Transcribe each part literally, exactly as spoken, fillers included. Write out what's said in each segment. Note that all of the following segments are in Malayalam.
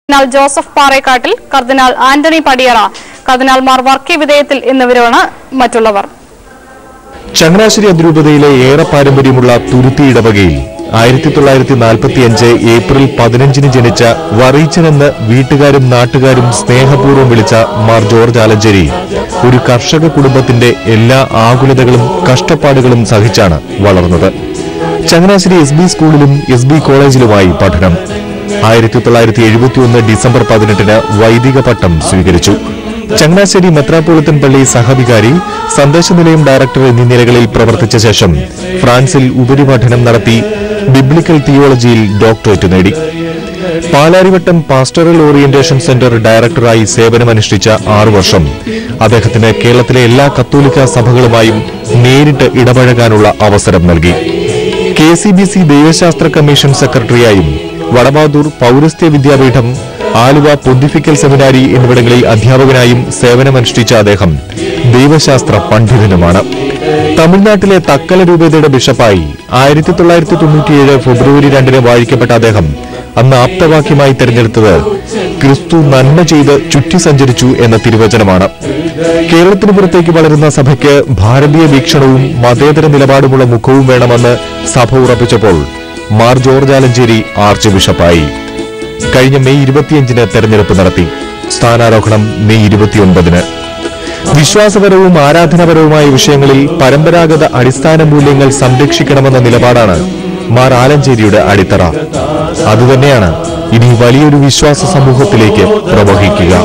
കർദിനാൾ Joseph Parecattil, cardinal Antony Padiyara, cardinal Mar Varkey Vithayathil എന്നിവരാണ് മറ്റുള്ളവർ. ചങ്ങനാശ്ശേരി അതിരൂപതയിലെ ഏറെ പാരമ്പര്യമുള്ള തുരുത്തി ഇടവകയിൽ ആയിരത്തി തൊള്ളായിരത്തി നാൽപ്പത്തിയഞ്ച് ഏപ്രിൽ പതിനഞ്ചിന് ജനിച്ച വറീച്ചൻ എന്ന് വീട്ടുകാരും നാട്ടുകാരും സ്നേഹപൂർവ്വം വിളിച്ച മാർ ജോർജ് ആലഞ്ചേരി ഒരു കർഷക കുടുംബത്തിന്റെ എല്ലാ ആകുലതകളും കഷ്ടപ്പാടുകളും സഹിച്ചാണ് വളർന്നത്. ചങ്ങനാശ്ശേരി എസ് ബി സ്കൂളിലും എസ് ബി കോളേജിലുമായി പഠനം. ആയിരത്തി തൊള്ളായിരത്തി എഴുപത്തിയൊന്ന് ഡിസംബർ പതിനെട്ടിന് വൈദിക പട്ടം സ്വീകരിച്ചു. ചങ്ങനാശ്ശേരി മെത്രാപ്പോളിത്തൻ പള്ളി സഹവികാരി, സന്ദേശനിലയം ഡയറക്ടർ എന്നീ നിലകളിൽ പ്രവർത്തിച്ച ശേഷം ഫ്രാൻസിൽ ഉപരിപഠനം നടത്തി ബിബ്ലിക്കൽ തിയോളജിയിൽ ഡോക്ടറേറ്റ് നേടി. പാലാരിവട്ടം പാസ്റ്ററൽ ഓറിയന്റേഷൻ സെന്റർ ഡയറക്ടറായി സേവനമനുഷ്ഠിച്ച ആറു വർഷം അദ്ദേഹത്തിന് കേരളത്തിലെ എല്ലാ കത്തോലിക്ക സഭകളുമായും നേരിട്ട് ഇടപഴകാനുള്ള അവസരം നൽകി. കെ സി ബി സി ദൈവശാസ്ത്ര കമ്മീഷൻ സെക്രട്ടറിയായും വടബാദൂർ പൌരസ്ത്യ വിദ്യാപീഠം, ആലുവ പൊന്തിഫിക്കൽ സെമിനാരി എന്നിവിടങ്ങളിൽ അധ്യാപകനായും സേവനമനുഷ്ഠിച്ച അദ്ദേഹം ദൈവശാസ്ത്ര പണ്ഡിതനുമാണ്. തമിഴ്നാട്ടിലെ തക്കല രൂപതയുടെ ബിഷപ്പായി ആയിരത്തി തൊള്ളായിരത്തി തൊണ്ണൂറ്റിയേഴ് ഫെബ്രുവരി രണ്ടിന് വാഴിക്കപ്പെട്ട അദ്ദേഹം അന്ന് ആപ്തവാക്യമായി തെരഞ്ഞെടുത്തത് ക്രിസ്തു നന്മ ചെയ്ത് ചുറ്റി സഞ്ചരിച്ചു എന്ന തിരുവചനമാണ്. കേരളത്തിന് പുറത്തേക്ക് വളരുന്ന സഭയ്ക്ക് ഭാരതീയ വീക്ഷണവും മതേതര നിലപാടുമുള്ള മുഖവും വേണമെന്ന് സഭ ഉറപ്പിച്ചപ്പോൾ മാർ ജോർജ് ആലഞ്ചേരി ആർച്ച് ബിഷപ്പായി. കഴിഞ്ഞ മെയ് ഇരുപത്തിയഞ്ചിന് തെരഞ്ഞെടുപ്പ് നടത്തി. സ്ഥാനാരോഹണം മെയ് ഇരുപത്തിയൊൻപതിന്. വിശ്വാസപരവും ആരാധനാപരവുമായ വിഷയങ്ങളിൽ പരമ്പരാഗത അടിസ്ഥാന മൂല്യങ്ങൾ സംരക്ഷിക്കണമെന്ന നിലപാടാണ് മാർ ആലഞ്ചേരിയുടെ അടിത്തറ. അതുതന്നെയാണ് ഇനി വലിയൊരു വിശ്വാസ സമൂഹത്തിലേക്ക് പ്രവഹിക്കുക.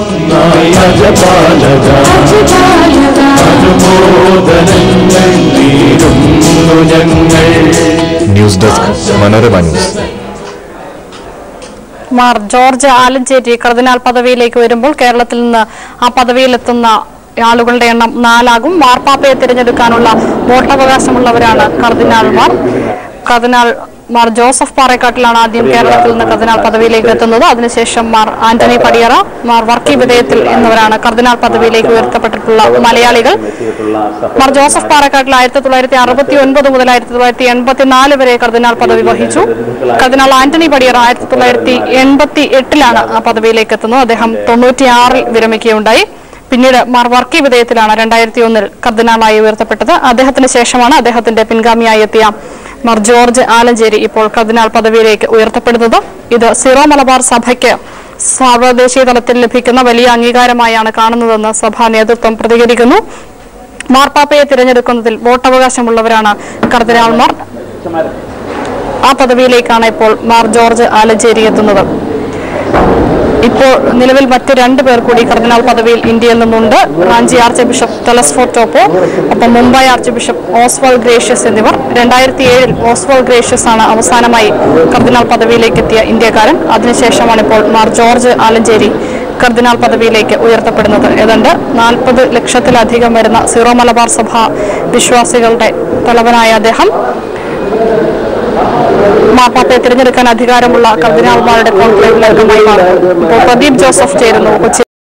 News desk, Manorama news. Mar George Alencherry cardinal പദവിയിലേക്ക് വരുമ്പോൾ കേരളത്തിൽ നിന്ന് ആ പദവിയിലെത്തുന്ന ആളുകളുടെ എണ്ണം നാലാകും. മാർപ്പാപ്പയെ തിരഞ്ഞെടുക്കാനുള്ള വോട്ടവകാശമുള്ളവരാണ് കർദിനാൾമാർ. കർദിനാൾ മാർ ജോസഫ് പാറേക്കാട്ടിലാണ് ആദ്യം കേരളത്തിൽ നിന്ന് കർദിനാൾ പദവിയിലേക്ക് എത്തുന്നത്. അതിനുശേഷം മാർ ആന്റണി പടിയറ, മാർ വർക്കി വിധേയത്തിൽ എന്നിവരാണ് കർദിനാൾ പദവിയിലേക്ക് ഉയർത്തപ്പെട്ടിട്ടുള്ള മലയാളികൾ. മാർ ജോസഫ് പാറേക്കാട്ടിൽ ആയിരത്തി തൊള്ളായിരത്തി അറുപത്തി ഒൻപത് മുതൽ ആയിരത്തി തൊള്ളായിരത്തി എൺപത്തിനാല് വരെ കർദിനാൾ പദവി വഹിച്ചു. കർദിനാൾ ആന്റണി പടിയറ ആയിരത്തി തൊള്ളായിരത്തി എൺപത്തി എട്ടിലാണ് ആ പദവിയിലേക്ക് എത്തുന്നത്. അദ്ദേഹം തൊണ്ണൂറ്റിയാറിൽ വിരമിക്കുകയുണ്ടായി. പിന്നീട് മാർ വർക്കി വിധേയത്തിലാണ് രണ്ടായിരത്തി ഒന്നിൽ കർദിനാളായി ഉയർത്തപ്പെട്ടത്. അദ്ദേഹത്തിന് ശേഷമാണ് അദ്ദേഹത്തിന്റെ പിൻഗാമിയായി എത്തിയ മാർ ജോർജ് ആലഞ്ചേരി ഇപ്പോൾ കർദിനാൾ പദവിയിലേക്ക് ഉയർത്തപ്പെടുന്നത്. ഇത് സിറോ മലബാർ സഭയ്ക്ക് സർവ്വദേശീയ തലത്തിൽ ലഭിക്കുന്ന വലിയ അംഗീകാരമായാണ് കാണുന്നതെന്ന് സഭാ നേതൃത്വം പ്രതികരിക്കുന്നു. മാർപ്പാപ്പയെ തിരഞ്ഞെടുക്കുന്നതിൽ വോട്ടവകാശമുള്ളവരാണ് കർദിനാൾമാർ. ആ പദവിയിലേക്കാണ് ഇപ്പോൾ മാർ ജോർജ് ആലഞ്ചേരി എത്തുന്നത്. ഇപ്പോൾ നിലവിൽ മറ്റ് രണ്ടു പേർ കൂടി കർദിനാൾ പദവിയിൽ ഇന്ത്യയിൽ നിന്നുണ്ട്. Ranchi archbishop Telesphore Toppo, ഒപ്പം Mumbai archbishop Oswald Gracias എന്നിവർ. രണ്ടായിരത്തി ഏഴിൽ ഓസ്വാൾ ഗ്രേഷ്യസ് ആണ് അവസാനമായി കർദിനാൾ പദവിയിലേക്ക് എത്തിയ ഇന്ത്യക്കാരൻ. അതിനുശേഷമാണ് ഇപ്പോൾ മാർ ജോർജ് ആലഞ്ചേരി കർദിനാൾ പദവിയിലേക്ക് ഉയർത്തപ്പെടുന്നത്. ഏതാണ്ട് നാൽപ്പത് ലക്ഷത്തിലധികം വരുന്ന സിറോ മലബാർ സഭ വിശ്വാസികളുടെ തലവനായ അദ്ദേഹം മാർപ്പാപ്പയെ തിരഞ്ഞെടുക്കാൻ അധികാരമുള്ള കർദിനാൾമാരുടെ കോൺക്ലേവിൽ അംഗമായി മാറുന്നു. ഇപ്പോൾ പ്രദീപ് ജോസഫ് ചേരുന്നു കൊച്ചി.